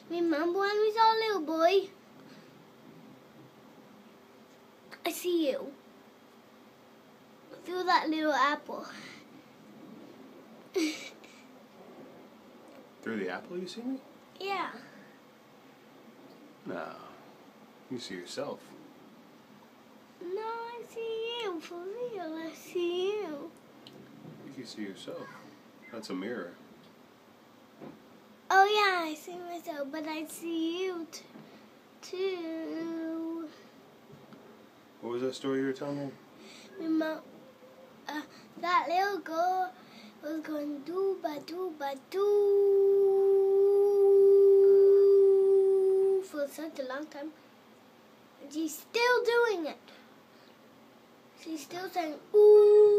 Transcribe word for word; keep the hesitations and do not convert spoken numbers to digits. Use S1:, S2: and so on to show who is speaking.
S1: Remember when we saw a little boy? I see you. Through that little apple.
S2: Through the apple you see me?
S1: Yeah.
S2: No. You see yourself.
S1: No, I see you. For real, I see you.
S2: You can see yourself. That's a mirror.
S1: Oh yeah, I see myself, but I see you t too.
S2: What was that story you were telling me?
S1: Remember, uh, that little girl was going dooba dooba doo for such a long time. And she's still doing it. She's still saying ooh.